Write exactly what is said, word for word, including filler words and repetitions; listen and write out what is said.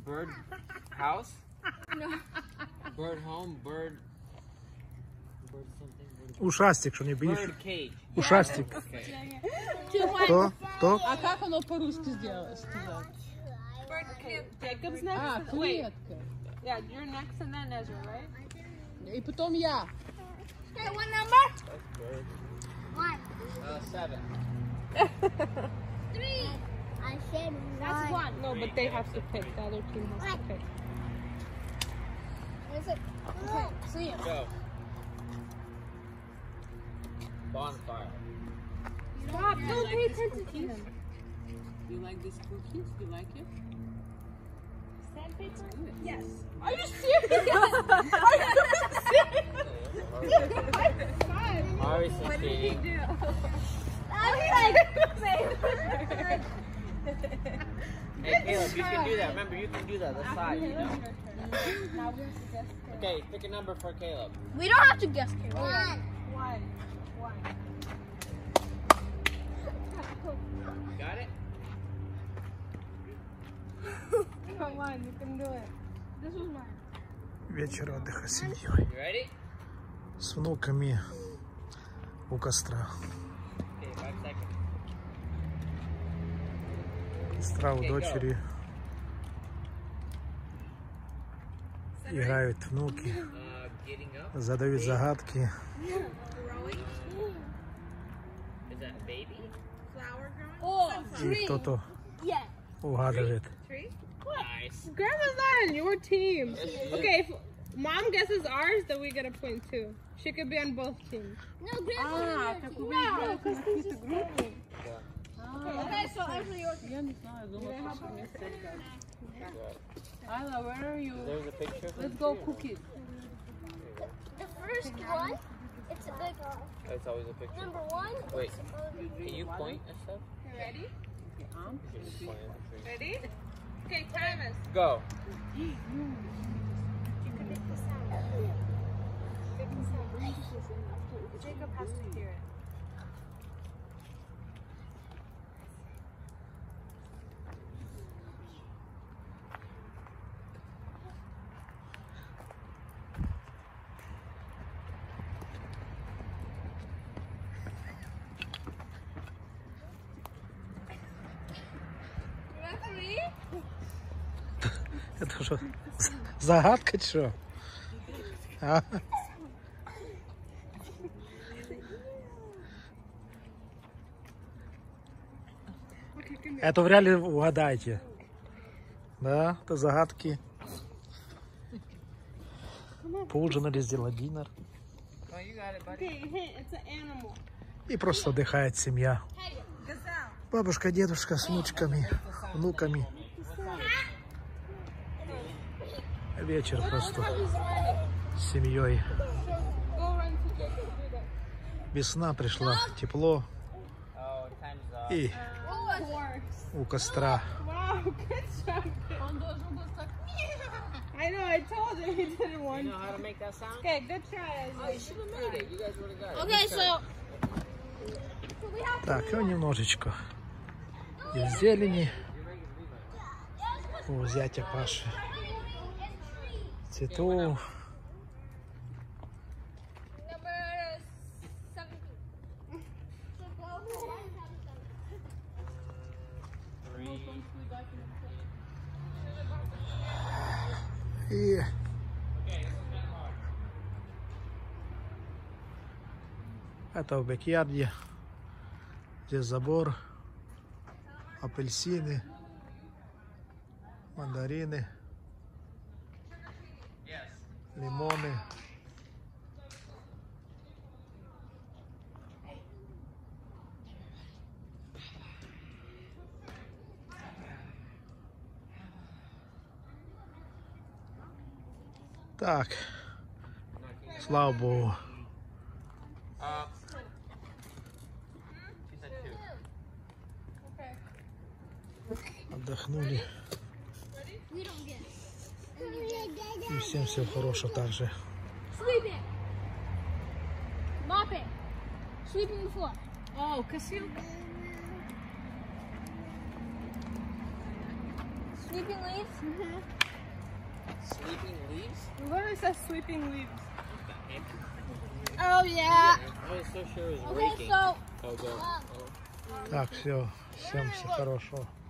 bird house? No. Bird home, bird... Bird something, bird... Ушастик, что не боишься? Bird cage. Ушастик. Okay. Кто? Кто? А как оно по-русски сделать? Jacob's next. А, клетка. Yeah, you're next and then Ezra, right? И потом я. Okay, what number? That's good. One. Uh, seven. Three. I said one. That's one. No, but they have to pick. The other team has to pick. Is it? Okay, see you. Go. Bonfire. Stop! Don't pay attention to him. You like these cookies? You like it? Sandpaper? Yes. Are you serious? Are you serious? Obviously What did he cheating. do? Hey Caleb, you can do that. Remember, you can do that. The side, you know. Now we have to guess. Okay, pick a number for Caleb. We don't have to guess. One. One. One. Got it? Come on, you can do it. This was mine. Вечер отдыха с семьей. You ready? С внуками у костра. Okay, five seconds. Костра у дочери. Играют внуки. Uh, getting up. Задают загадки. Growing. Is that a baby? Flower growing. Oh, И кто-то yeah. угадывает. Tree. Nice. Grandma's not on your team. Okay, if mom guesses ours, then we get a point too. She could be on both teams. No, Grandma. А, так вы играете на какие-то группы? Okay, so Ezra, yours. Я не знаю, думаю, что вместе играть. Ayla, where are you? There's a picture. of Let's them go too. cookies. The first one, it's a big It's always a picture. number one. Wait, Um, can you point and stuff? You ready? Um, You can just point at the tree. Ready? Okay, Travis. Go. You can make the sound. Make the sound. Jacob has to hear it. Это что? Загадка, что? А? Это вряд ли угадаете. Да, это загадки. Поужинали, сделали динер. Oh, you got it, buddy. Okay, hint. It's an animal. И просто отдыхает семья. Gazelle. Бабушка, дедушка с внучками, внуками. Вечер просто с семьей. Go run to Jacob. Do that. Весна пришла, тепло. Oh, time's up. И Four. у костра. Wow, good job. он должен был так. I know, I told him he didn't want You to. know how to make that sound? Okay, good try. Oh, you should have made it. You guys would have got it. Okay, Good try. so Так, и немножечко из зелени. У зятя Паши цветов. number seventeen. Three. И это в бэкьярде. Здесь забор, апельсины, мандарины, лимоны. Так, слава богу. Uh, she said two. Отдохнули. We don't get И всем всего хорошего также. Sweep it. Mop it. Sweeping the floor. Oh, косилка. Sweeping leaves? Mm-hmm. Sleeping leaves? Literally says sweeping leaves. Oh, yeah. I was so sure it was Okay, raking. so Oh, go. um, Oh. Так, все, всем всего хорошего.